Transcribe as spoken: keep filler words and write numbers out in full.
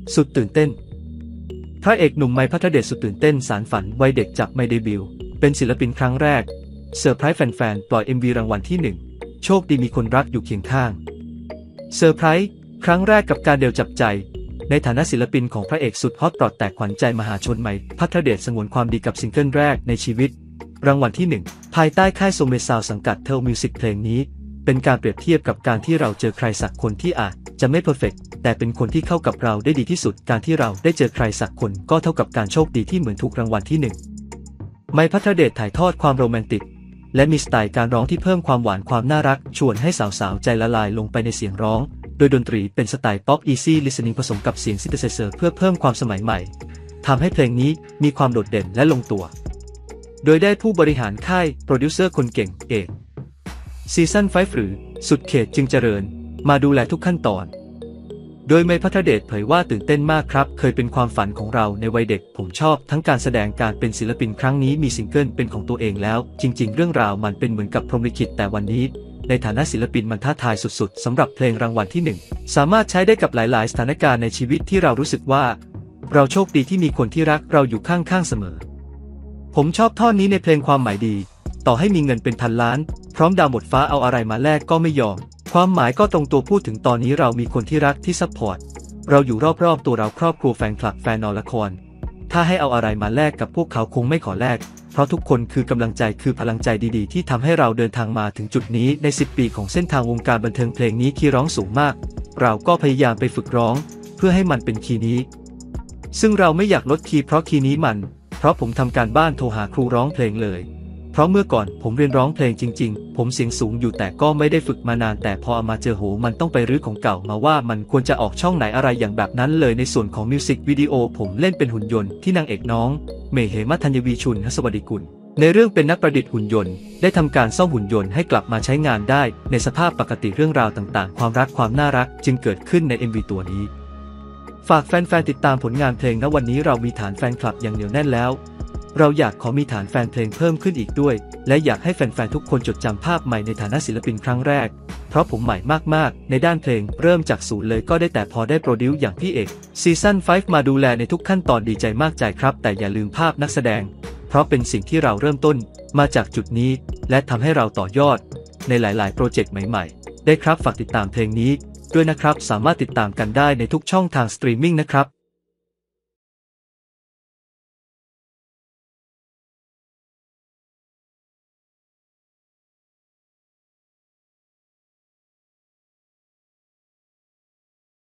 สุดตื่นเต้นพระเอกหนุ่มไมค์ ภัทรเดชสุดตื่นเต้นสารฝันวัยเด็กจากไมค์เดบิวต์เป็นศิลปินครั้งแรกเซอร์ไพรส์แฟนๆปล่อย เอ็ม วี รางวัลที่หนึ่งโชคดีมีคนรักอยู่เคียงข้างเซอร์ไพรส์ครั้งแรกกับการเดียวจับใจในฐานะศิลปินของพระเอกสุดฮอตปลอดแตกขวัญใจมหาชนไมค์ ภัทรเดชสงวนความดีกับซิงเกิลแรกในชีวิตรางวัลที่หนึ่งภายใต้ค่ายโซเมซาวสังกัดเทลมิวสิกเพลงนี้เป็นการเปรียบเทียบกับการที่เราเจอใครสักคนที่อาจจะไม่เพอร์เฟกต์แต่เป็นคนที่เข้ากับเราได้ดีที่สุดการที่เราได้เจอใครสักคนก็เท่ากับการโชคดีที่เหมือนถูกรางวัลที่หนึ่งไมค์ ภัทรเดชถ่ายทอดความโรแมนติกและมีสไตล์การร้องที่เพิ่มความหวานความน่ารักชวนให้สาวๆใจละลายลงไปในเสียงร้องโดยดนตรีเป็นสไตล์ป๊อป Easy Listening ผสมกับเสียงซินเธไซเซอร์เพื่อเพิ่มความสมัยใหม่ทำให้เพลงนี้มีความโดดเด่นและลงตัวโดยได้ผู้บริหารค่ายโปรดิวเซอร์คนเก่งเอกซีซั่นไฟว์หรือสุดเขตจึงเจริญมาดูแลทุกขั้นตอนโดยไมค์ ภัทรเดชเผยว่าตื่นเต้นมากครับเคยเป็นความฝันของเราในวัยเด็กผมชอบทั้งการแสดงการเป็นศิลปินครั้งนี้มีซิงเกิลเป็นของตัวเองแล้วจริงๆเรื่องราวมันเป็นเหมือนกับพรหมลิขิตแต่วันนี้ในฐานะศิลปินมันท้าทายสุดๆสำหรับเพลงรางวัลที่หนึ่งสามารถใช้ได้กับหลายๆสถานการณ์ในชีวิตที่เรารู้สึกว่าเราโชคดีที่มีคนที่รักเราอยู่ข้างๆเสมอผมชอบท่อนนี้ในเพลงความหมายดีต่อให้มีเงินเป็นพันล้านพร้อมดาวหมดฟ้าเอาอะไรมาแลกก็ไม่ยอมความหมายก็ตรงตัวพูดถึงตอนนี้เรามีคนที่รักที่ซัพพอร์ตเราอยู่รอบๆตัวเราครอบครัวแฟนคลับแฟนนอละครถ้าให้เอาอะไรมาแลกกับพวกเขาคงไม่ขอแลกเพราะทุกคนคือกำลังใจคือพลังใจดีๆที่ทำให้เราเดินทางมาถึงจุดนี้ในสิบปีของเส้นทางวงการบันเทิงเพลงนี้คีย์ร้องสูงมากเราก็พยายามไปฝึกร้องเพื่อให้มันเป็นคีย์นี้ซึ่งเราไม่อยากลดคีย์เพราะคีย์นี้มันเพราะผมทำการบ้านโทรหาครูร้องเพลงเลยเพราะเมื่อก่อนผมเรียนร้องเพลงจริงๆผมเสียงสูงอยู่แต่ก็ไม่ได้ฝึกมานานแต่พอเอามาเจอโหมันต้องไปรื้อของเก่ามาว่ามันควรจะออกช่องไหนอะไรอย่างแบบนั้นเลยในส่วนของมิวสิกวิดีโอผมเล่นเป็นหุ่นยนต์ที่นางเอกน้องเมย์ เหมธัญวีชุนหสวัสดิกุลในเรื่องเป็นนักประดิษฐ์หุ่นยนต์ได้ทำการซ่อมหุ่นยนต์ให้กลับมาใช้งานได้ในสภาพปกติเรื่องราวต่างๆความรักความน่ารักจึงเกิดขึ้นใน เอ็ม วี ตัวนี้ฝากแฟนๆติดตามผลงานเพลงณวันนี้เรามีฐานแฟนคลับอย่างเหนียวแน่นแล้วเราอยากขอมีฐานแฟนเพลงเพิ่มขึ้นอีกด้วยและอยากให้แฟนๆทุกคนจดจำภาพใหม่ในฐานะศิลปินครั้งแรกเพราะผมใหม่มากๆในด้านเพลงเริ่มจากศูนย์เลยก็ได้แต่พอได้โปรดิวซ์อย่างพี่เอกซีซั่นไฟว์มาดูแลในทุกขั้นตอนดีใจมากใจครับแต่อย่าลืมภาพนักแสดงเพราะเป็นสิ่งที่เราเริ่มต้นมาจากจุดนี้และทำให้เราต่อยอดในหลายๆโปรเจกต์ใหม่ๆได้ครับฝากติดตามเพลงนี้ด้วยนะครับสามารถติดตามกันได้ในทุกช่องทางสตรีมมิ่งนะครับ